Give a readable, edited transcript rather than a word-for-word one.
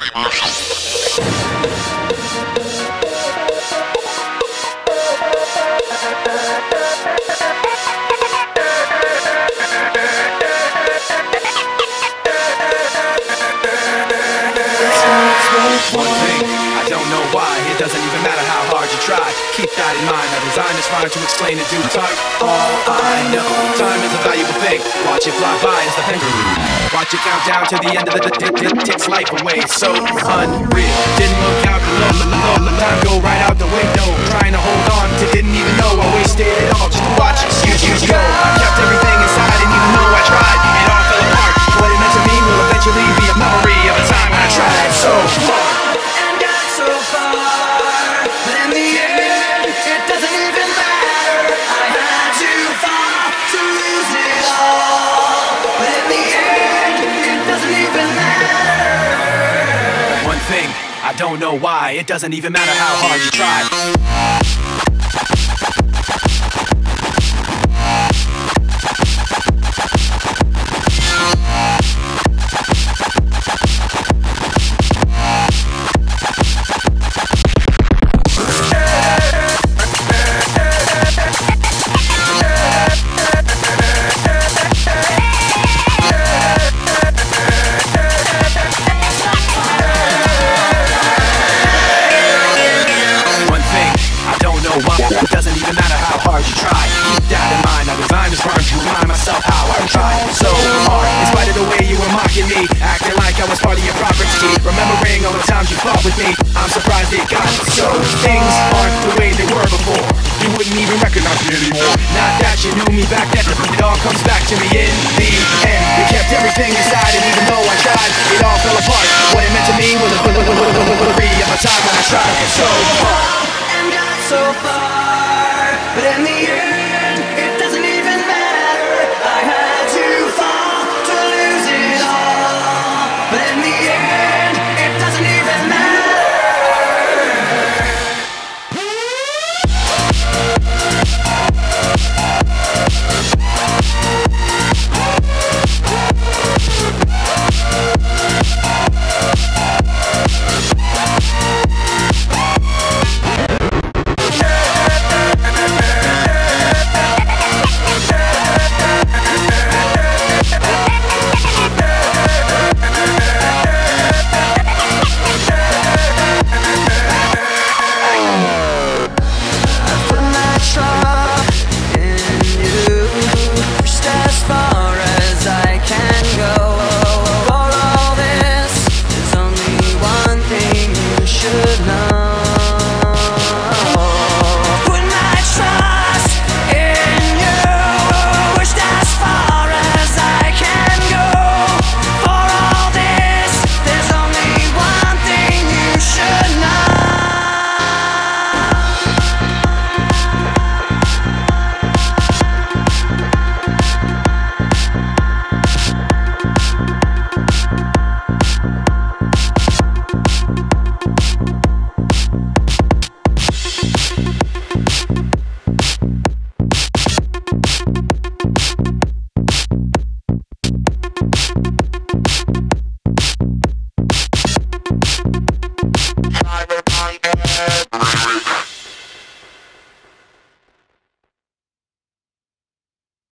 One thing, I don't know why, it doesn't even matter how hard you try. Keep that in mind, I designed this rhyme to explain in due time. All I know, time is a valuable thing. Watch it fly by as the pendulum. Watch it count down to the end of the takes life away. So unreal, didn't look out below. Time go right out the window. Trying to hold on to didn't even know I wasted it all just to watch you go. I kept everything inside and even though I tried, it all fell apart. What it meant to me will eventually be a memory of a time when I tried so hard. I don't know why, it doesn't even matter how hard you try. It doesn't even matter how hard you try. Keep that in mind, I designed this rhyme to remind myself how I tried so hard. In spite of the way you were mocking me, acting like I was part of your property, remembering all the times you fought with me, I'm surprised it got so. Things aren't the way they were before. You wouldn't even recognize me anymore. Not that you knew me back then, it all comes back to me in the end. You kept everything inside and even though I tried, it all fell